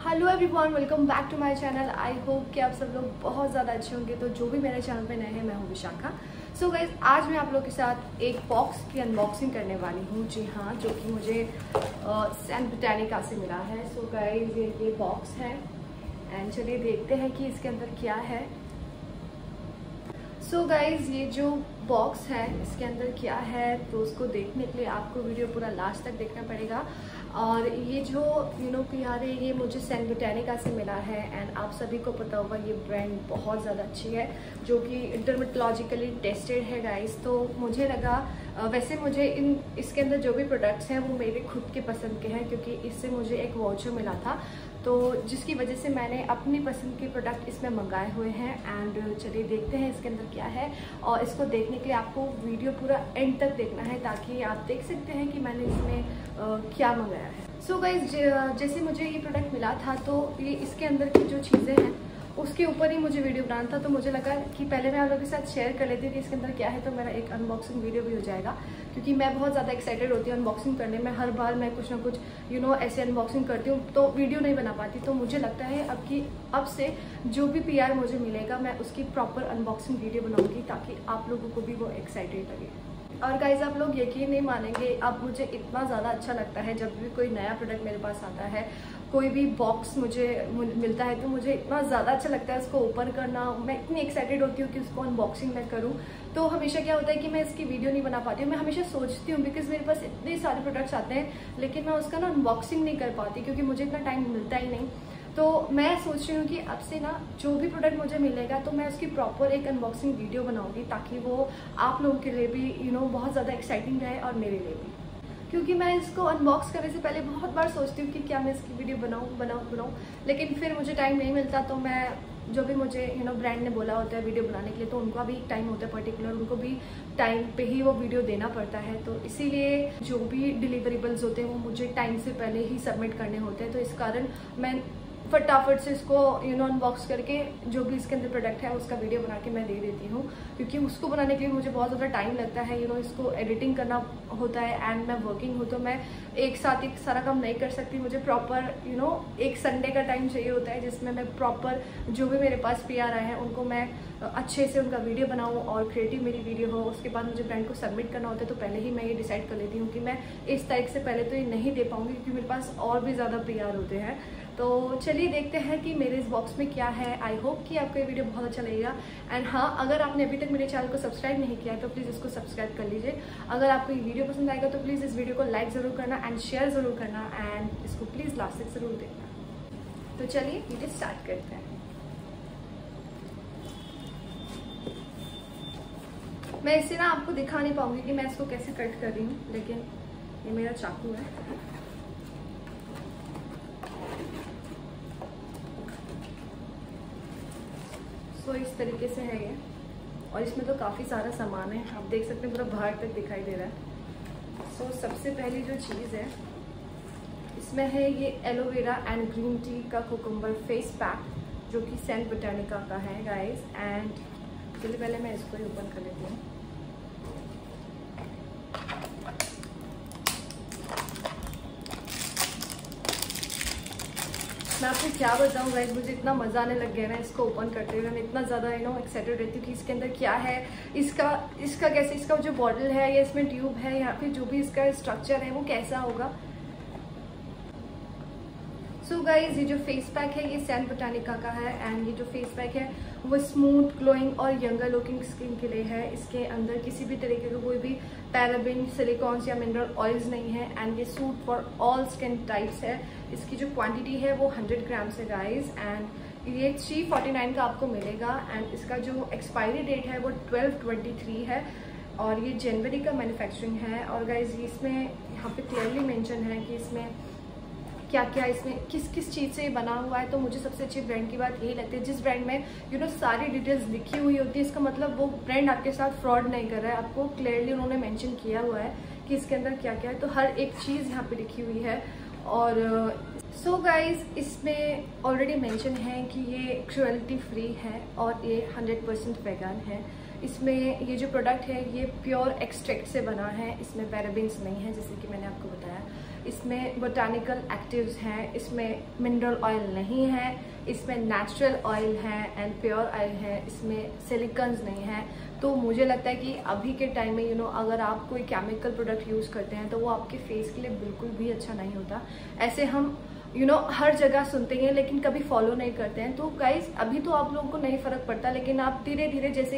Hello everyone, welcome back to my channel. I hope कि आप सब लोग बहुत ज़्यादा अच्छे होंगे। तो जो भी मेरे चैनल पे नए हैं, मैं हूँ विशाखा। सो गाइज, आज मैं आप लोगों के साथ एक बॉक्स की अनबॉक्सिंग करने वाली हूँ। जी हाँ, जो कि मुझे सैन बोटानिका से मिला है। सो गाइज, ये बॉक्स है एंड चलिए देखते हैं कि इसके अंदर क्या है। सो गाइज, ये जो बॉक्स है इसके अंदर क्या है, तो उसको देखने के लिए आपको वीडियो पूरा लास्ट तक देखना पड़ेगा। और ये जो PR है, ये मुझे सैन बोटानिका से मिला है एंड आप सभी को पता होगा ये ब्रांड बहुत ज़्यादा अच्छी है, जो कि डर्मेटोलॉजिकली टेस्टेड है गाइस। तो मुझे लगा, वैसे मुझे इसके अंदर जो भी प्रोडक्ट्स हैं वो मेरे खुद के पसंद के हैं, क्योंकि इससे मुझे एक वाउचर मिला था, तो जिसकी वजह से मैंने अपनी पसंद के प्रोडक्ट इसमें मंगाए हुए हैं। एंड चलिए देखते हैं इसके अंदर क्या है। और इसको देखने के लिए आपको वीडियो पूरा एंड तक देखना है, ताकि आप देख सकते हैं कि मैंने इसमें क्या मंगाया है। सो गाइज, जैसे मुझे ये प्रोडक्ट मिला था, तो ये इसके अंदर की जो चीज़ें हैं उसके ऊपर ही मुझे वीडियो बनाना था। तो मुझे लगा कि पहले मैं आप लोगों के साथ शेयर कर लेती हूँ कि इसके अंदर क्या है, तो मेरा एक अनबॉक्सिंग वीडियो भी हो जाएगा। क्योंकि मैं बहुत ज़्यादा एक्साइटेड होती हूँ अनबॉक्सिंग करने में। हर बार मैं कुछ ना कुछ ऐसे अनबॉक्सिंग करती हूँ तो वीडियो नहीं बना पाती। तो मुझे लगता है अब से जो भी PR मुझे मिलेगा, मैं उसकी प्रॉपर अनबॉक्सिंग वीडियो बनाऊँगी, ताकि आप लोगों को भी वो एक्साइटेड लगे। और गाइज, आप लोग यकीन नहीं मानेंगे, अब मुझे इतना ज़्यादा अच्छा लगता है जब भी कोई नया प्रोडक्ट मेरे पास आता है, कोई भी बॉक्स मुझे मिलता है, तो मुझे इतना ज़्यादा अच्छा लगता है उसको ओपन करना। मैं इतनी एक्साइटेड होती हूँ कि उसको अनबॉक्सिंग मैं करूँ। तो हमेशा क्या होता है कि मैं इसकी वीडियो नहीं बना पाती हूँ। मैं हमेशा सोचती हूँ, बिकॉज मेरे पास इतने सारे प्रोडक्ट्स आते हैं, लेकिन मैं उसका ना अनबॉक्सिंग नहीं कर पाती, क्योंकि मुझे इतना टाइम मिलता ही नहीं। तो मैं सोच रही हूँ कि अब से ना जो भी प्रोडक्ट मुझे मिलेगा, तो मैं उसकी प्रॉपर एक अनबॉक्सिंग वीडियो बनाऊंगी, ताकि वो आप लोगों के लिए भी बहुत ज़्यादा एक्साइटिंग रहे और मेरे लिए भी। क्योंकि मैं इसको अनबॉक्स करने से पहले बहुत बार सोचती हूँ कि क्या मैं इसकी वीडियो बनाऊँ, लेकिन फिर मुझे टाइम नहीं मिलता। तो मैं जो भी मुझे ब्रांड ने बोला होता है वीडियो बनाने के लिए, तो उनका भी एक टाइम होता है पर्टिकुलर, उनको भी टाइम पे ही वो वीडियो देना पड़ता है। तो इसीलिए जो भी डिलीवरेबल्स होते हैं वो मुझे टाइम से पहले ही सबमिट करने होते हैं। तो इस कारण मैं फटाफट से इसको अनबॉक्स करके जो भी इसके अंदर प्रोडक्ट है उसका वीडियो बना के मैं दे देती हूँ। क्योंकि उसको बनाने के लिए मुझे बहुत ज़्यादा टाइम लगता है, इसको एडिटिंग करना होता है एंड मैं वर्किंग हूँ, तो मैं एक साथ एक सारा काम नहीं कर सकती। मुझे प्रॉपर एक संडे का टाइम चाहिए होता है, जिसमें मैं प्रॉपर जो भी मेरे पास PR आए हैं उनको मैं अच्छे से उनका वीडियो बनाऊँ और क्रिएटिव मेरी वीडियो हो। उसके बाद मुझे ब्रांड को सबमिट करना होता है, तो पहले ही मैं ये डिसाइड कर लेती हूँ कि मैं इस तारीख से पहले तो ये नहीं दे पाऊँगी, क्योंकि मेरे पास और भी ज़्यादा PR होते हैं। तो चलिए देखते हैं कि मेरे इस बॉक्स में क्या है। आई होप कि आपको ये वीडियो बहुत अच्छा लगेगा। एंड हाँ, अगर आपने अभी तक मेरे चैनल को सब्सक्राइब नहीं किया है, तो प्लीज़ इसको सब्सक्राइब कर लीजिए। अगर आपको ये वीडियो पसंद आएगा, तो प्लीज़ इस वीडियो को लाइक ज़रूर करना एंड शेयर ज़रूर करना, एंड इसको प्लीज़ लास्ट तक ज़रूर देखना। तो चलिए वीडियो स्टार्ट करते हैं। मैं इसे ना आपको दिखा नहीं पाऊंगी कि मैं इसको कैसे कट कर रही हूँ, लेकिन ये मेरा चाकू है। तो इस तरीके से है ये, और इसमें तो काफ़ी सारा सामान है, आप देख सकते हैं पूरा बाहर तक दिखाई दे रहा है। सो सबसे पहली जो चीज़ है इसमें है ये एलोवेरा एंड ग्रीन टी का कुकुम्बर फेस पैक, जो कि सैन बोटानिका का है गाइस। एंड चलिए पहले मैं इसको ही ओपन कर लेती हूँ। मैं आपको क्या बताऊँ गाइस, मुझे इतना मज़ा आने लग गया ना इसको ओपन करते हुए। मैं इतना ज़्यादा एक्साइटेड रहती हूँ कि इसके अंदर क्या है, इसका कैसे, इसका जो बॉटल है या इसमें ट्यूब है या फिर जो भी इसका स्ट्रक्चर है वो कैसा होगा। सो गाइज, ये जो फेस पैक है ये सैन बोटानिका का है। एंड ये जो फेस पैक है वो स्मूथ, ग्लोइंग और यंगर लुकिंग स्किन के लिए है। इसके अंदर किसी भी तरीके का कोई भी पैराबिन, सिलिकॉन्स या मिनरल ऑयल्स नहीं है। एंड ये suit for all skin types है। इसकी जो क्वांटिटी है वो 100 ग्राम्स है गाइज। एंड ये 349 का आपको मिलेगा। एंड इसका जो एक्सपायरी डेट है वो 12/23 है, और ये जनवरी का मैन्युफैक्चरिंग है। और गाइज, इसमें यहाँ पे क्लियरली मेंशन है कि इसमें क्या क्या, इसमें किस किस चीज़ से बना हुआ है। तो मुझे सबसे अच्छी ब्रांड की बात यही लगती है, जिस ब्रांड में सारी डिटेल्स लिखी हुई होती है, इसका मतलब वो ब्रांड आपके साथ फ्रॉड नहीं कर रहा है। आपको क्लियरली उन्होंने मेंशन किया हुआ है कि इसके अंदर क्या क्या है, तो हर एक चीज़ यहाँ पे लिखी हुई है। और सो गाइज, इसमें ऑलरेडी मेंशन है कि ये क्रुएल्टी फ्री है और ये 100% वेगन है। इसमें ये जो प्रोडक्ट है ये प्योर एक्सट्रैक्ट से बना है, इसमें पैराबेन्स नहीं है जैसे कि मैंने आपको बताया। इसमें बोटानिकल एक्टिव्स हैं, इसमें मिनरल ऑयल नहीं है, इसमें नेचुरल ऑयल है एंड प्योर ऑयल है, इसमें सिलिकॉन्स नहीं है। तो मुझे लगता है कि अभी के टाइम में अगर आप कोई केमिकल प्रोडक्ट यूज़ करते हैं तो वो आपके फेस के लिए बिल्कुल भी अच्छा नहीं होता। ऐसे हम हर जगह सुनते हैं लेकिन कभी फॉलो नहीं करते हैं। तो गाइज अभी तो आप लोगों को नहीं फर्क पड़ता, लेकिन आप धीरे धीरे जैसे ही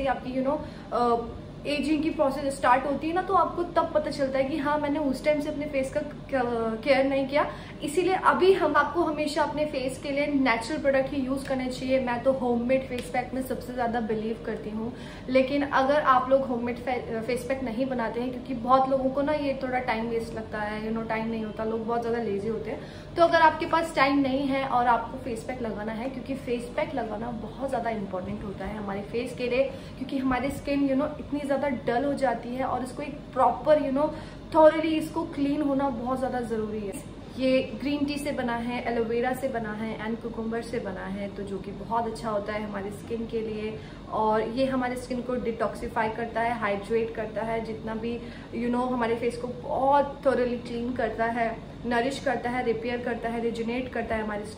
आपकी एजिंग की प्रोसेस स्टार्ट होती है ना, तो आपको तब पता चलता है कि हाँ मैंने उस टाइम से अपने फेस का केयर नहीं किया। इसीलिए अभी हम आपको हमेशा अपने फेस के लिए नेचुरल प्रोडक्ट ही यूज़ करने चाहिए। मैं तो होममेड फेस पैक में सबसे ज़्यादा बिलीव करती हूँ, लेकिन अगर आप लोग होममेड फेस पैक नहीं बनाते हैं, क्योंकि बहुत लोगों को ना ये थोड़ा टाइम वेस्ट लगता है, टाइम नहीं होता, लोग बहुत ज़्यादा लेजी होते हैं। तो अगर आपके पास टाइम नहीं है और आपको फेस पैक लगाना है, क्योंकि फेस पैक लगाना बहुत ज़्यादा इंपॉर्टेंट होता है हमारे फेस के लिए, क्योंकि हमारी स्किन इतनी ज़्यादा डल हो जाती है और इसको एक प्रॉपर थॉरली इसको क्लीन होना बहुत ज़्यादा ज़रूरी है। ये ग्रीन टी से बना है, एलोवेरा से बना है एंड कुकुम्बर से बना है, तो जो कि बहुत अच्छा होता है हमारी स्किन के लिए। और ये हमारे स्किन को डिटॉक्सिफाई करता है, हाइड्रेट करता है, जितना भी हमारे फेस को बहुत थोरली क्लीन करता है, नरिश करता है, रिपेयर करता है, रिजुनेट करता है हमारी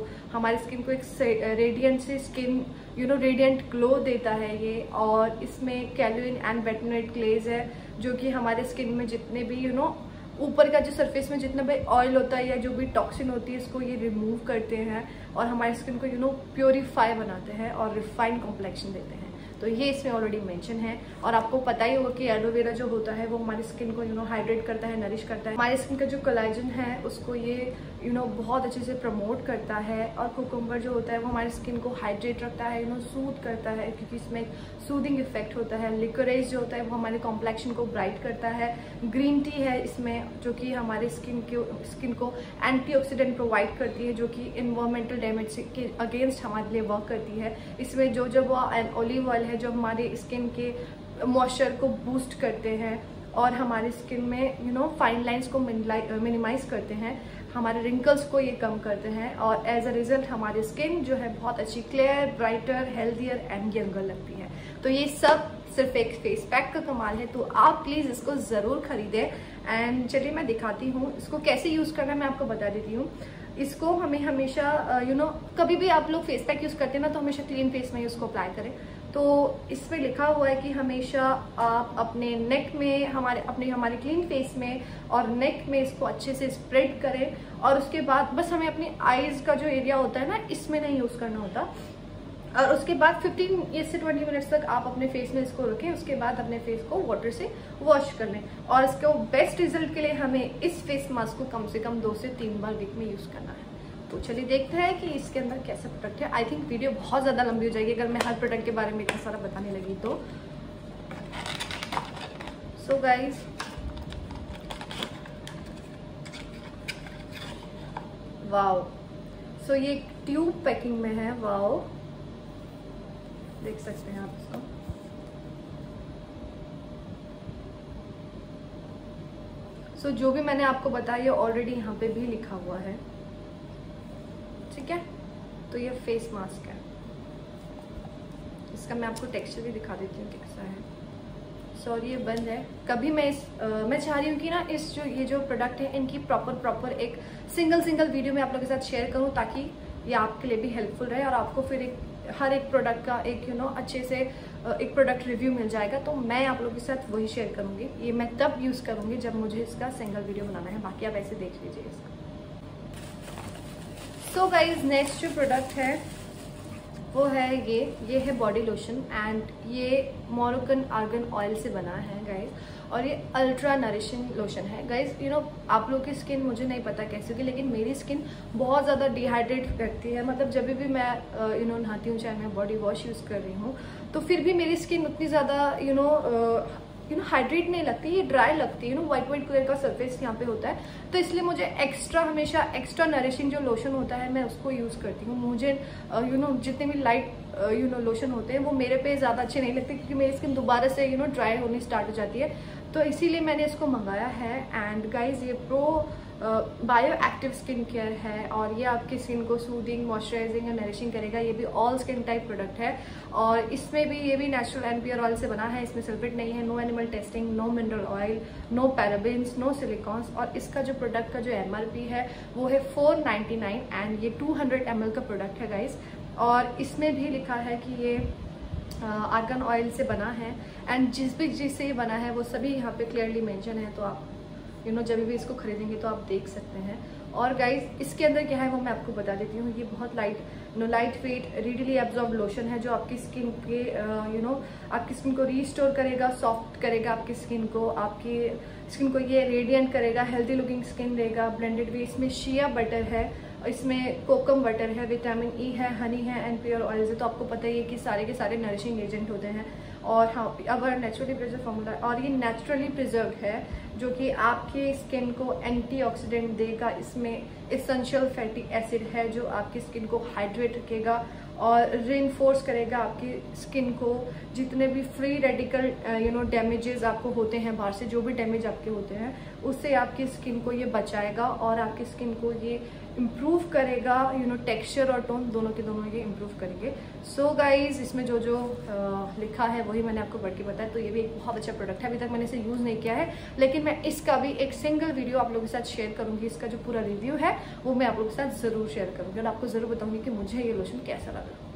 स्किन को एक रेडियंट से स्किन रेडियंट ग्लो देता है ये। और इसमें कैल्विन एंड बेटोनेट ग्लेज है, जो कि हमारे स्किन में जितने भी ऊपर का जो सरफेस में जितना भी ऑयल होता है या जो भी टॉक्सिन होती है, इसको ये रिमूव करते हैं और हमारी स्किन को प्योरीफाई बनाते हैं और रिफाइंड कॉम्प्लेक्शन देते हैं। तो ये इसमें ऑलरेडी मेंशन है। और आपको पता ही होगा कि एलोवेरा जो होता है वो हमारी स्किन को हाइड्रेट करता है, नरिश करता है, हमारी स्किन का जो कोलेजन है उसको ये बहुत अच्छे से प्रमोट करता है। और कुकुम्बर जो होता है वो हमारी स्किन को हाइड्रेट रखता है, सूद करता है, क्योंकि इसमें एक सूदिंग इफेक्ट होता है। लिकोरेज जो होता है वो हमारे कॉम्प्लेक्शन को ब्राइट करता है। ग्रीन टी है इसमें, जो कि हमारी स्किन को एंटीऑक्सीडेंट प्रोवाइड करती है, जो कि इन्वायरमेंटल डैमेज के अगेंस्ट हमारे लिए वर्क करती है। इसमें जोजोबा एंड ऑलिव ऑयल है, जो हमारे स्किन के मॉइस्चर को बूस्ट करते हैं और हमारे स्किन में फाइन लाइंस को मिनिमाइज करते हैं, हमारे रिंकल्स को ये कम करते हैं। और एज अ रिजल्ट हमारी स्किन जो है बहुत अच्छी clear, brighter, healthier and younger लगती है। तो ये सब सिर्फ एक फेस पैक का कमाल है, तो आप प्लीज़ इसको ज़रूर खरीदें। एंड चलिए मैं दिखाती हूँ इसको कैसे यूज़ करना है, मैं आपको बता देती हूँ। इसको हमें हमेशा कभी भी आप लोग फेस पैक यूज़ करते हैं ना, तो हमेशा क्लीन फेस में उसको अप्लाई करें। तो इसमें लिखा हुआ है कि हमेशा आप अपने नेक में हमारे क्लीन फेस में और नेक में इसको अच्छे से स्प्रेड करें। और उसके बाद बस हमें अपनी आईज का जो एरिया होता है ना, इसमें नहीं यूज़ करना होता। और उसके बाद 15 से 20 मिनट्स तक आप अपने फेस में इसको रखें। उसके बाद अपने फेस को वाटर से वॉश कर लें। और इसको बेस्ट रिजल्ट के लिए हमें इस फेस मास्क को कम से कम 2 से 3 बार वीक में यूज़ करना है। तो चलिए देखते हैं कि इसके अंदर कैसा प्रोडक्ट है। आई थिंक वीडियो बहुत ज़्यादा लंबी हो जाएगी अगर मैं हर प्रोडक्ट के बारे में इतना सारा बताने लगी तो। सो गाइज, वाओ, सो ये ट्यूब पैकिंग में है। वाओ, देख सकते हैं आप इसको। सो जो भी मैंने आपको बताया ये ऑलरेडी यहाँ पे भी लिखा हुआ है, ठीक है। तो ये फेस मास्क है, इसका मैं आपको टेक्सचर भी दिखा देती हूँ कैसा है। सॉरी ये बंद है। कभी मैं चाह रही हूँ कि ना ये जो प्रोडक्ट है इनकी प्रॉपर एक सिंगल वीडियो में आप लोगों के साथ शेयर करूँ, ताकि ये आपके लिए भी हेल्पफुल रहे और आपको फिर हर एक प्रोडक्ट का एक अच्छे से एक प्रोडक्ट रिव्यू मिल जाएगा। तो मैं आप लोगों के साथ वही शेयर करूँगी। ये मैं तब यूज़ करूँगी जब मुझे इसका सिंगल वीडियो बनाना है, बाकी आप ऐसे देख लीजिए इसका। सो गाइज, नेक्स्ट जो प्रोडक्ट है वो है ये है बॉडी लोशन एंड ये मोरोक्कन आर्गन ऑयल से बना है गाइज। और ये अल्ट्रा नरिशिंग लोशन है गाइज। आप लोगों की स्किन मुझे नहीं पता कैसी होगी, लेकिन मेरी स्किन बहुत ज़्यादा डिहाइड्रेट करती है। मतलब जब भी मैं नहाती हूँ, चाहे मैं बॉडी वॉश यूज़ कर रही हूँ, तो फिर भी मेरी स्किन उतनी ज़्यादा हाइड्रेट नहीं लगती, ये ड्राई लगती है। वाइट कलर का सरफेस यहाँ पे होता है, तो इसलिए मुझे हमेशा एक्स्ट्रा नरिशिंग जो लोशन होता है मैं उसको यूज़ करती हूँ। मुझे जितने भी लाइट लोशन होते हैं वो मेरे पे ज़्यादा अच्छे नहीं लगते, क्योंकि मेरी स्किन दोबारा से ड्राई होनी स्टार्ट हो जाती है। तो इसीलिए मैंने इसको मंगाया है। एंड गाइज, ये pro bio active skin care है और ये आपकी स्किन को सूदिंग, मॉइस्चराइजिंग और नरिशिंग करेगा। ये भी ऑल स्किन टाइप प्रोडक्ट है और इसमें भी ये भी नेचुरल एंड प्योर ऑयल से बना है। इसमें सल्फेट नहीं है, no animal testing, no mineral oil, no parabens, no silicones. और इसका जो प्रोडक्ट का जो MRP है वो है 499 एंड ये 200 ml का प्रोडक्ट है गाइज। और इसमें भी लिखा है कि ये आर्गन ऑयल से बना है एंड जिस भी चीज़ से ये बना है वो सभी यहाँ पे क्लियरली मेंशन है, तो आप जब भी इसको खरीदेंगे तो आप देख सकते हैं। और गाइज इसके अंदर क्या है वो मैं आपको बता देती हूँ। ये बहुत light weight readily absorb lotion है जो आपकी स्किन के आपकी स्किन को रीस्टोर करेगा, सॉफ्ट करेगा आपकी स्किन को ये रेडिएंट करेगा, हेल्दी लुकिंग स्किन देगा। ब्लेंडेड भी इसमें शिया बटर है, इसमें कोकम बटर है, विटामिन ई है, हनी है एंड प्योर ऑयल्स है। तो आपको पता ही है कि सारे के सारे नरिशिंग एजेंट होते हैं और हाँ अगर नेचुरली प्रिजर्व फॉर्मूला और ये नेचुरली प्रिजर्व है जो कि आपकी स्किन को एंटीऑक्सीडेंट देगा। इसमें एसेंशियल फैटी एसिड है जो आपकी स्किन को हाइड्रेट रखेगा और रिइंफोर्स करेगा आपकी स्किन को। जितने भी फ्री रेडिकल डैमेजेस आपको होते हैं बाहर से, जो भी डैमेज आपके होते हैं उससे आपकी स्किन को ये बचाएगा और आपकी स्किन को ये इम्प्रूव करेगा। टेक्सचर और टोन दोनों के दोनों ये इम्प्रूव करेंगे। सो गाइज इसमें जो लिखा है वही मैंने आपको पढ़ के बताया। तो ये भी एक बहुत अच्छा प्रोडक्ट है, अभी तक मैंने इसे यूज़ नहीं किया है लेकिन मैं इसका भी एक सिंगल वीडियो आप लोगों के साथ शेयर करूंगी। इसका जो पूरा रिव्यू है वो मैं आप लोगों के साथ ज़रूर शेयर करूंगी और आपको ज़रूर बताऊंगी कि मुझे ये लोशन कैसा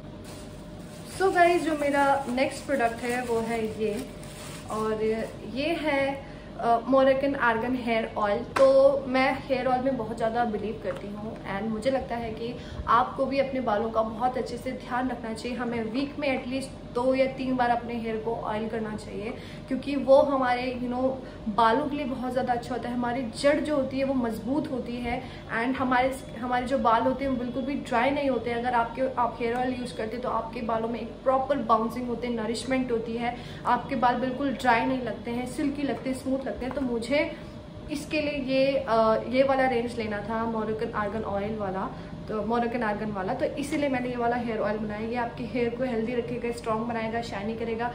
लगा। सो गाइज जो मेरा नेक्स्ट प्रोडक्ट है वो है ये, और ये है मोरक्कन आर्गन हेयर ऑयल। तो मैं हेयर ऑयल में बहुत ज़्यादा बिलीव करती हूँ एंड मुझे लगता है कि आपको भी अपने बालों का बहुत अच्छे से ध्यान रखना चाहिए। हमें वीक में एटलीस्ट 2 या 3 बार अपने हेयर को ऑयल करना चाहिए क्योंकि वो हमारे बालों के लिए बहुत ज़्यादा अच्छा होता है। हमारी जड़ जो होती है वो मजबूत होती है एंड हमारे जो बाल होते हैं वो बिल्कुल भी ड्राई नहीं होते। अगर आप हेयर ऑयल यूज़ करते हैं तो आपके बालों में एक प्रॉपर बाउंसिंग होते हैं, नरिशमेंट होती है, आपके बाल बिल्कुल ड्राई नहीं लगते हैं, सिल्की लगते हैं, स्मूथ लगते हैं। तो मुझे इसके लिए ये वाला रेंज लेना था मोरक्कन आर्गन ऑयल वाला, तो मोरक्कन आर्गन वाला, तो इसीलिए मैंने ये वाला हेयर ऑयल बनाया। ये आपके हेयर को हेल्दी रखेगा, स्ट्रॉन्ग बनाएगा, शाइनी करेगा।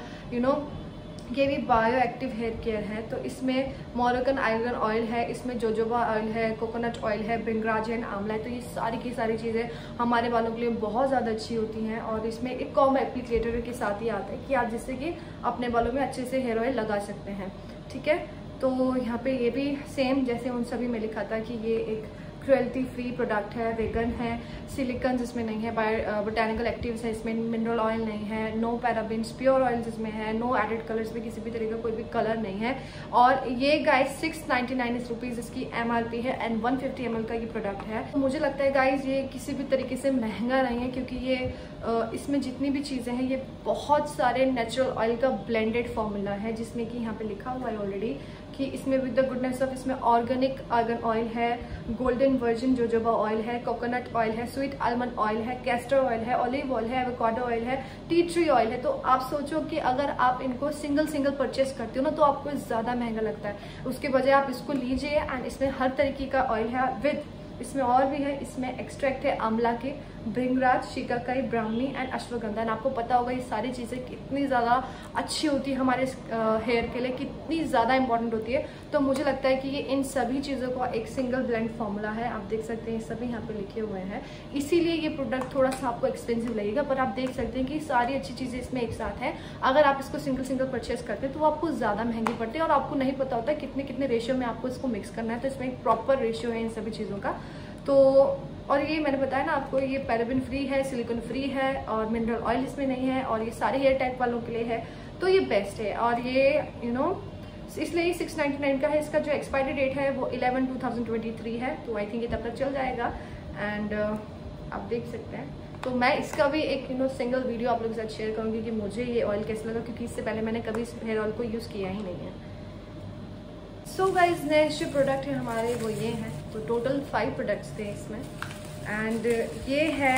ये भी बायो एक्टिव हेयर केयर है। तो इसमें मोरक्कन आर्गन ऑयल है, इसमें जोजोबा ऑयल है, कोकोनट ऑयल है, ब्रिंगराज है, आंवला है। तो ये सारी की सारी चीज़ें हमारे बालों के लिए बहुत ज़्यादा अच्छी होती हैं और इसमें एक कॉम एप्लीकेटर के साथ ही आता है कि आप जिससे कि अपने बालों में अच्छे से हेयर ऑयल लगा सकते हैं। ठीक है, तो यहाँ पे ये भी सेम जैसे उन सभी में लिखा था कि ये एक क्रुएल्टी फ्री प्रोडक्ट है, वेगन है, सिलिकॉन्स इसमें नहीं है, बोटैनिकल एक्टिव्स है, इसमें मिनरल ऑयल नहीं है, नो पैराबेन्स, प्योर ऑयल्स इसमें है, नो एडेड कलर्स में किसी भी तरह का कोई भी कलर नहीं है। और ये गाइस 699 रुपीज़ इसकी MRP है एंड 150 ml का ये प्रोडक्ट है। तो मुझे लगता है गाइस ये किसी भी तरीके से महंगा नहीं है क्योंकि ये इसमें जितनी भी चीज़ें हैं ये बहुत सारे नेचुरल ऑयल का ब्लेंडेड फॉर्मूला है जिसमें कि यहाँ पे लिखा हुआ है ऑलरेडी कि इसमें विद द गुडनेस ऑफ इसमें ऑर्गेनिक आर्गन ऑयल है, गोल्डन वर्जिन जोजोबा ऑयल है, कोकोनट ऑयल है, स्वीट आलमंड ऑयल है, कैस्टर ऑयल है, ऑलिव ऑयल है, एवोकाडो ऑयल है, टी ट्री ऑयल है। तो आप सोचो कि अगर आप इनको सिंगल परचेस करते हो ना तो आपको ज़्यादा महंगा लगता है, उसके बजाय आप इसको लीजिए एंड इसमें हर तरीके का ऑयल है विद, इसमें और भी है, इसमें एक्सट्रैक्ट है आंवला के, भृंगराज, शिकाकाई, ब्राह्मी एंड अश्वगंधा। आपको पता होगा ये सारी चीज़ें कितनी ज़्यादा अच्छी होती है हमारे हेयर के लिए, कितनी ज़्यादा इंपॉर्टेंट होती है। तो मुझे लगता है कि ये इन सभी चीज़ों का एक सिंगल ब्लेंड फॉर्मूला है। आप देख सकते हैं सभी यहाँ पे लिखे हुए हैं, इसीलिए ये प्रोडक्ट थोड़ा सा आपको एक्सपेंसिव लगेगा पर आप देख सकते हैं कि सारी अच्छी चीज़ें इसमें एक साथ हैं। अगर आप इसको सिंगल परचेस करते हैं तो वो आपको ज़्यादा महंगी पड़ती है और आपको नहीं पता होता कितने रेशियो में आपको इसको मिक्स करना है। तो इसमें एक प्रॉपर रेशियो है इन सभी चीज़ों का। तो और ये मैंने बताया ना आपको, ये पैराबेन फ्री है, सिलिकॉन फ्री है और मिनरल ऑयल इसमें नहीं है और ये सारे हेयर टाइप वालों के लिए है। तो ये बेस्ट है और ये इसलिए ये 699 का है। इसका जो एक्सपायरी डेट है वो 11/2023 है, तो आई थिंक ये तब तक चल जाएगा एंड आप देख सकते हैं। तो मैं इसका भी एक सिंगल वीडियो आप लोगों के साथ शेयर करूँगी कि मुझे ये ऑयल कैसा लगा क्योंकि इससे पहले मैंने कभी इस हेयर ऑयल को यूज़ किया ही नहीं है। सो गाइज नेक्स्ट जो प्रोडक्ट है हमारे वो ये हैं। तो टोटल 5 प्रोडक्ट्स थे इसमें एंड ये है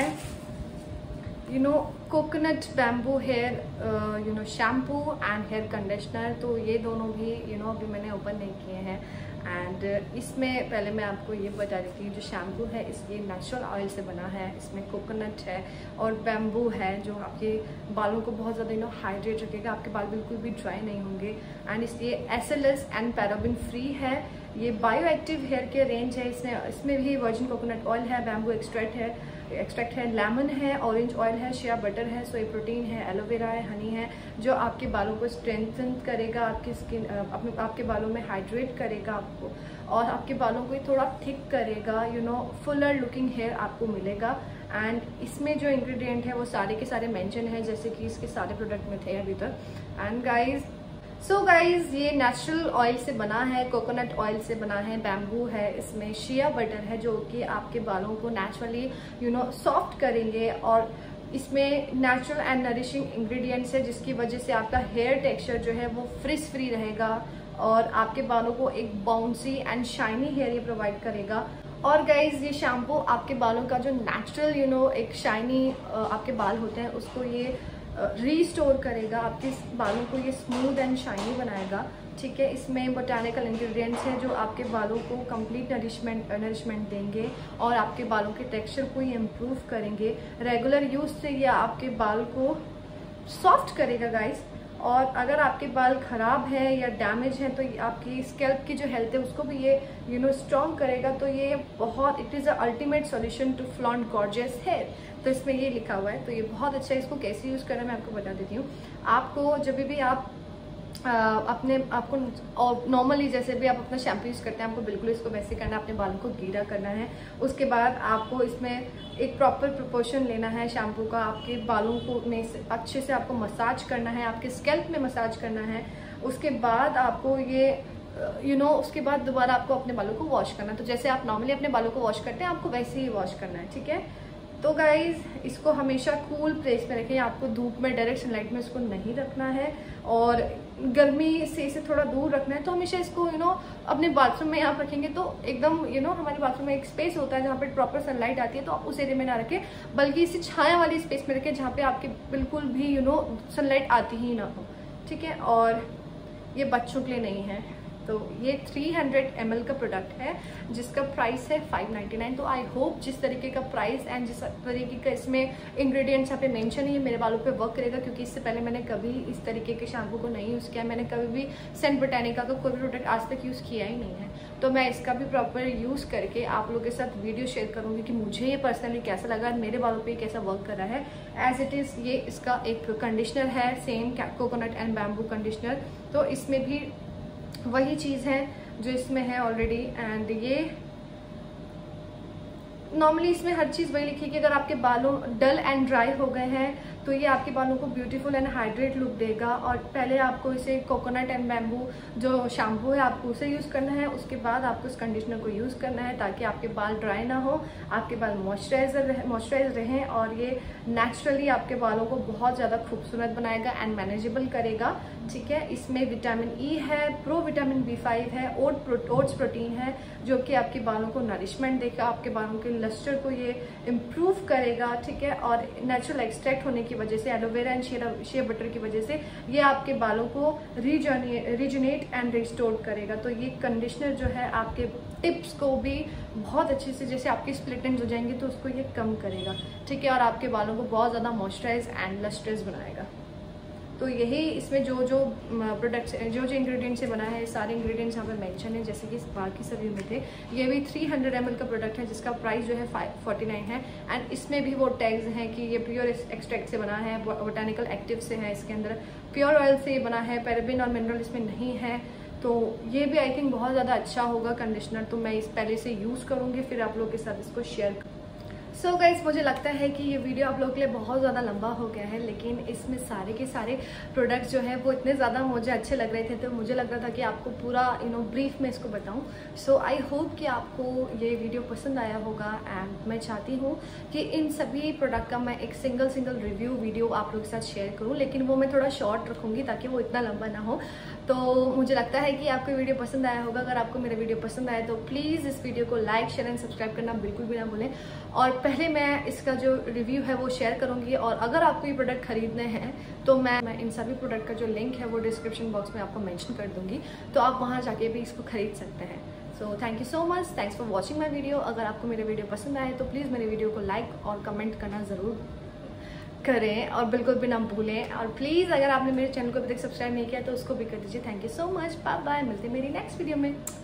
coconut bamboo hair shampoo and hair conditioner. तो ये दोनों भी अभी मैंने ओपन नहीं किए हैं एंड इसमें पहले मैं आपको ये बता देती हूँ। जो शैम्पू है ये नेचुरल ऑयल से बना है, इसमें कोकोनट है और बैम्बू है जो आपके बालों को बहुत ज़्यादा हाइड्रेट रखेगा, आपके बाल बिल्कुल भी ड्राई नहीं होंगे एंड इसलिए SLS एंड पैराबेन फ्री है ये bio active hair care range है। इसमें भी वर्जिन कोकोनट ऑयल है, बैम्बू एक्सट्रैक्ट है, लेमन है, ऑरेंज ऑयल है, शिया बटर है, सोया प्रोटीन है, एलोवेरा है, हनी है, जो आपके बालों को स्ट्रेंथन करेगा, आपकी स्किन आपके बालों में हाइड्रेट करेगा आपको, और आपके बालों को थोड़ा थिक करेगा, फुलर लुकिंग हेयर आपको मिलेगा। एंड इसमें जो इंग्रेडिएंट है वो सारे के सारे मेंशन है, जैसे कि इसके सारे प्रोडक्ट में थे अभी तक। एंड गाइज ये नेचुरल ऑयल से बना है, कोकोनट ऑयल से बना है, बैम्बू है, इसमें शिया बटर है जो कि आपके बालों को नेचुरली सॉफ्ट करेंगे, और इसमें नेचुरल एंड नरिशिंग इंग्रेडिएंट्स है जिसकी वजह से आपका हेयर टेक्सचर जो है वो फ्रिज फ्री रहेगा और आपके बालों को एक बाउंसी एंड शाइनी हेयर ये प्रोवाइड करेगा। और गाइज ये शैम्पू आपके बालों का जो नेचुरल एक शाइनी आपके बाल होते हैं उसको ये रीस्टोर करेगा, आपके बालों को ये स्मूथ एंड शाइनी बनाएगा। ठीक है, इसमें बोटानिकल इंग्रेडिएंट्स हैं जो आपके बालों को कंप्लीट नरिशमेंट देंगे और आपके बालों के टेक्सचर को ये इम्प्रूव करेंगे। रेगुलर यूज से ये आपके बाल को सॉफ्ट करेगा गाइज। और अगर आपके बाल खराब है या डैमेज है तो आपकी स्कैल्प की जो हेल्थ है उसको भी ये स्ट्रॉन्ग करेगा। तो ये बहुत it is a ultimate solution to flaunt gorgeous hair. तो इसमें ये लिखा हुआ है, तो ये बहुत अच्छा है। इसको कैसे यूज़ करना मैं आपको बता देती हूँ। आपको जब भी आप आपको और नॉर्मली जैसे भी आप अपना शैम्पू यूज़ करते हैं आपको बिल्कुल इसको वैसे करना है, अपने बालों को गीला करना है। उसके बाद आपको इसमें एक प्रॉपर प्रोपोर्शन लेना है शैम्पू का, आपके बालों को में अच्छे से आपको मसाज करना है, आपके स्कैल्प में मसाज करना है। उसके बाद आपको ये उसके बाद दोबारा आपको अपने बालों को वॉश करना है। तो जैसे आप नॉर्मली अपने बालों को वॉश करते हैं आपको वैसे ही वॉश करना है। ठीक है, तो गाइज इसको हमेशा कूल प्लेस में रखें, आपको धूप में डायरेक्ट सनलाइट में इसको नहीं रखना है और गर्मी से इसे थोड़ा दूर रखना है। तो हमेशा इसको अपने बाथरूम में आप रखेंगे तो एकदम हमारे बाथरूम में एक स्पेस होता है जहाँ पे प्रॉपर सनलाइट आती है, तो आप उस एरिया में ना रखें बल्कि इसे छाया वाली स्पेस में रखें जहाँ पे आपके बिल्कुल भी सनलाइट आती ही ना हो। ठीक है, और ये बच्चों के लिए नहीं है। तो ये 300 ml का प्रोडक्ट है जिसका प्राइस है 599। तो आई होप जिस तरीके का प्राइस एंड जिस तरीके का इसमें इंग्रेडिएंट्स यहाँ पे मेंशन है मेरे बालों पे वर्क करेगा, क्योंकि इससे पहले मैंने कभी इस तरीके के शैम्पू को नहीं यूज़ किया। मैंने कभी भी सेंट बोटानिका का कोई भी प्रोडक्ट आज तक यूज़ किया ही नहीं है। तो मैं इसका भी प्रॉपर यूज़ करके आप लोगों के साथ वीडियो शेयर करूँगी कि मुझे ये पर्सनली कैसा लगा और मेरे बालों पर कैसा वर्क कर रहा है। एज इट इज़ ये इसका एक कंडीशनर है, same coconut and bamboo conditioner. तो इसमें भी वही चीज़ है जो इसमें है ऑलरेडी। एंड ये नॉर्मली इसमें हर चीज़ वही लिखी है कि अगर आपके बालों डल एंड ड्राई हो गए हैं तो ये आपके बालों को ब्यूटीफुल एंड हाइड्रेट लुक देगा। और पहले आपको इसे कोकोनट एंड बैम्बू जो शैम्पू है आपको उसे यूज़ करना है, उसके बाद आपको इस कंडीशनर को यूज़ करना है ताकि आपके बाल ड्राई ना हो, आपके बाल मॉइस्चराइज रहें और ये नेचुरली आपके बालों को बहुत ज़्यादा खूबसूरत बनाएगा एंड मैनेजेबल करेगा। ठीक है, इसमें विटामिन ई है, प्रो विटामिन B5 है, ओट्स प्रोटीन है जो कि आपके बालों को नरिशमेंट देगा, आपके बालों के लस्टर को ये इम्प्रूव करेगा। ठीक है, और नेचुरल एक्सट्रैक्ट होने की वजह से, एलोवेरा एंड शिया बटर की वजह से ये आपके बालों को रिजुनेट एंड रिस्टोर करेगा। तो ये कंडीशनर जो है आपके टिप्स को भी बहुत अच्छे से, जैसे आपके स्प्लिट एंड्स हो जाएंगे तो उसको ये कम करेगा। ठीक है, और आपके बालों को बहुत ज़्यादा मॉइस्चराइज एंड लस्ट्रस बनाएगा। तो यही इसमें जो प्रोडक्ट्स जो इंग्रेडिएंट्स से बना है सारे इंग्रेडिएंट्स यहाँ पे मेंशन है जैसे कि बाकी सभी में थे। ये भी 300 ml का प्रोडक्ट है जिसका प्राइस जो है 549 है। एंड इसमें भी वो टैग्स हैं कि ये प्योर एक्सट्रैक्ट से बना है, बोटानिकल एक्टिव से है, इसके अंदर प्योर ऑयल से बना है, पैराबेन और मिनरल इसमें नहीं है। तो ये भी आई थिंक बहुत ज़्यादा अच्छा होगा कंडीशनर। तो मैं इस पहले से यूज़ करूँगी फिर आप लोगों के साथ इसको शेयर। सो गाइस मुझे लगता है कि ये वीडियो आप लोगों के लिए बहुत ज़्यादा लंबा हो गया है, लेकिन इसमें सारे के सारे प्रोडक्ट्स जो है वो इतने ज़्यादा मुझे अच्छे लग रहे थे तो मुझे लग रहा था कि आपको पूरा ब्रीफ में इसको बताऊं। सो आई होप कि आपको ये वीडियो पसंद आया होगा। एंड मैं चाहती हूँ कि इन सभी प्रोडक्ट का मैं एक सिंगल रिव्यू वीडियो आप लोगों के साथ शेयर करूँ, लेकिन वो मैं थोड़ा शॉर्ट रखूँगी ताकि वो इतना लंबा ना हो। तो मुझे लगता है कि आपको वीडियो पसंद आया होगा। अगर आपको मेरा वीडियो पसंद आया तो प्लीज़ इस वीडियो को लाइक शेयर एंड सब्सक्राइब करना बिल्कुल भी ना भूलें। और पहले मैं इसका जो रिव्यू है वो शेयर करूंगी, और अगर आपको ये प्रोडक्ट खरीदने हैं तो मैं इन सभी प्रोडक्ट का जो लिंक है वो डिस्क्रिप्शन बॉक्स में आपको मेंशन कर दूंगी, तो आप वहाँ जाके भी इसको खरीद सकते हैं। So thank you so much, thanks for watching my video. अगर आपको मेरे वीडियो पसंद आए तो प्लीज़ मेरे वीडियो को लाइक और कमेंट करना ज़रूर करें और बिल्कुल भी ना भूलें। और प्लीज़ अगर आपने मेरे चैनल को अभी तक सब्सक्राइब नहीं किया तो उसको भी कर दीजिए। Thank you so much, bye bye, मिलते हैं मेरी नेक्स्ट वीडियो में।